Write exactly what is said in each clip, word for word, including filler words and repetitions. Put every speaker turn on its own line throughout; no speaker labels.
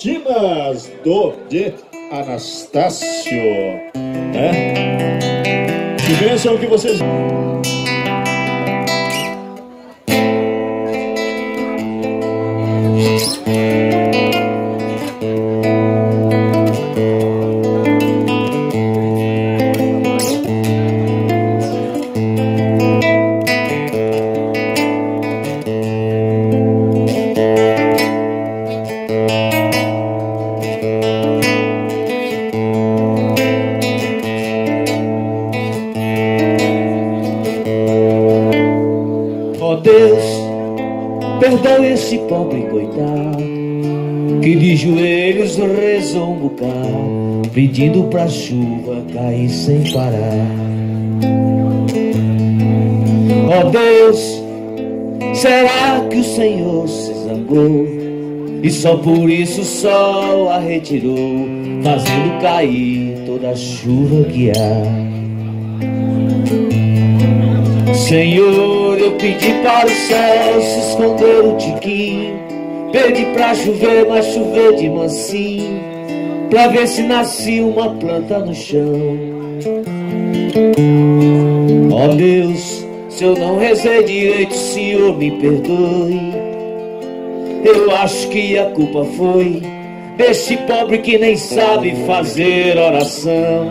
Cortinas do de Anastácio, né? Que bênção que vocês...
Perdoe esse pobre coitado que de joelhos rezou um bocado, pedindo pra chuva cair sem parar. Ó Deus, será que o Senhor se zangou e só por isso o sol a retirou, fazendo cair toda a chuva que há? Senhor, eu pedi para o céu se esconder um tiquinho, pedi pra chover, mas chover de mansinho, pra ver se nascia uma planta no chão. Ó Deus, se eu não rezei direito, Senhor, me perdoe. Eu acho que a culpa foi desse pobre que nem sabe fazer oração.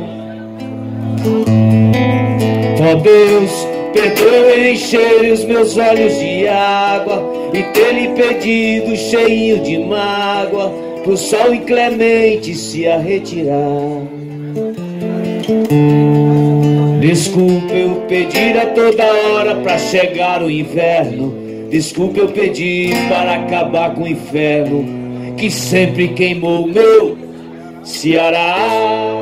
Ó Deus, perdoe encher os meus olhos de água e ter lhe pedido cheinho de mágoa pro sol inclemente se a retirar. Desculpa eu pedir a toda hora pra chegar o inverno, desculpa eu pedir para acabar com o inferno que sempre queimou o meu Ceará.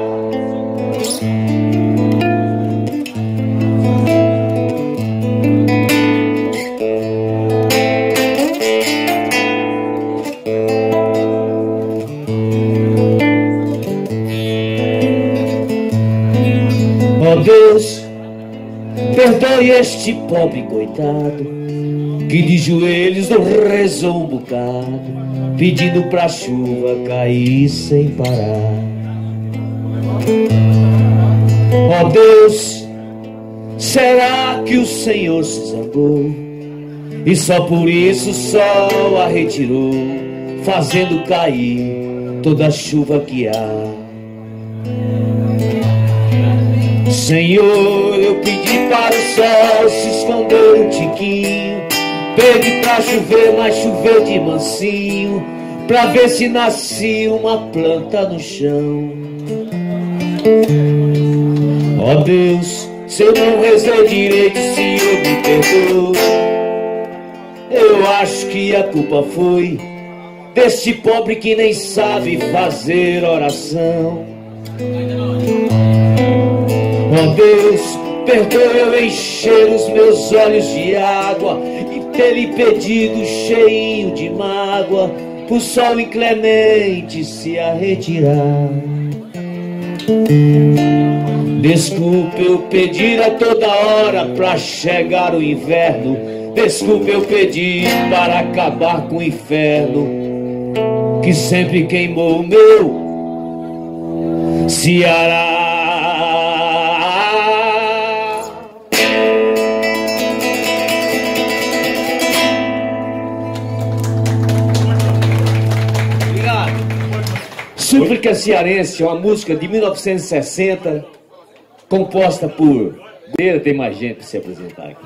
Ó Deus, perdoe este pobre coitado que de joelhos rezou um bocado, pedindo pra chuva cair sem parar. Ó Deus, será que o Senhor se zangou e só por isso o sol a retirou, fazendo cair toda a chuva que há? Senhor, eu pedi para o céu se esconder um tiquinho, pedi pra chover, mas chover de mansinho, pra ver se nascia uma planta no chão. Ó Deus, se eu não rezei direito, Senhor, me perdoe. Eu acho que a culpa foi desse pobre que nem sabe fazer oração. Ó Deus, perdoe eu encher os meus olhos de água e ter lhe pedido cheinho de mágoa pro sol inclemente se a retirar. Desculpe eu pedir a toda hora pra chegar o inverno, desculpe eu pedir para acabar com o inferno que sempre queimou o meu Ceará. Súplica Cearense é uma música de mil novecentos e sessenta, composta por... Tem mais gente para se apresentar aqui.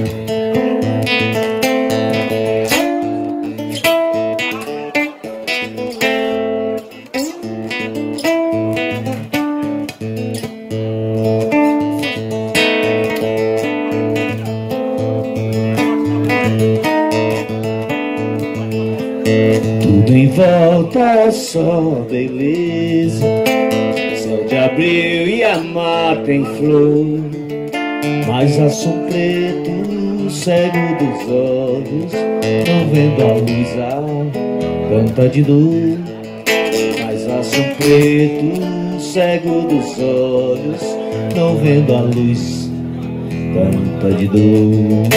Tudo em volta é só beleza, céu de abril e a mata em flor, mas aço preto, cego dos olhos, não vendo a luz, ah, canta de dor. Mas aço preto, cego dos olhos, não vendo a luz, canta de dor.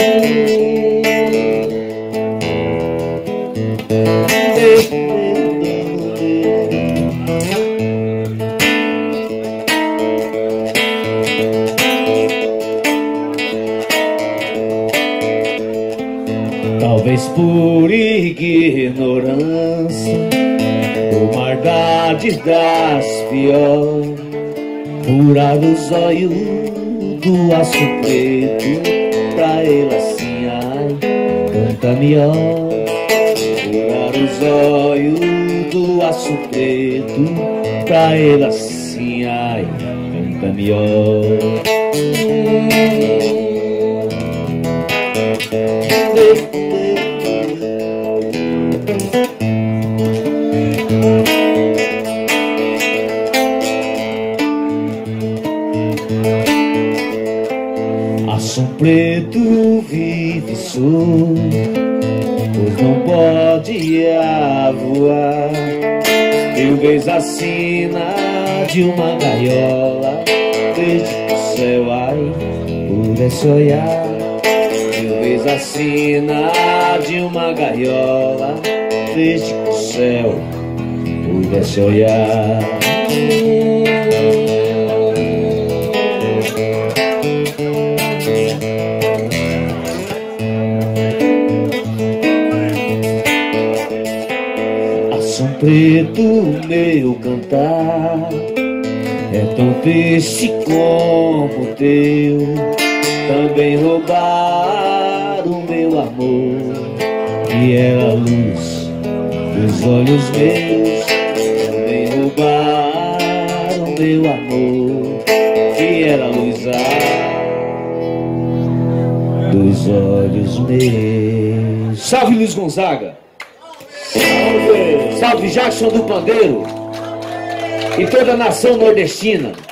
Talvez por ignorância, ou maldade das pior, furar os olhos do aço preto pra ele assim, ai, canta melhor. Furar os olhos do aço preto pra ele assim, ai, canta melhor. Aço preto vive solto, pois não pode voar. Eu vejo a sina de uma gaiola desde que o céu, ai, pudesse olhar. Eu vejo a sina de uma gaiola desde que o céu pudesse olhar. Aço preto, meu cantar é tão triste como o teu. Também roubar o meu amor, que era a luz dos olhos meus. Também roubar o meu amor, que era a luz dos olhos meus. Salve Luiz Gonzaga! Salve! Salve Jackson do Pandeiro e toda a nação nordestina.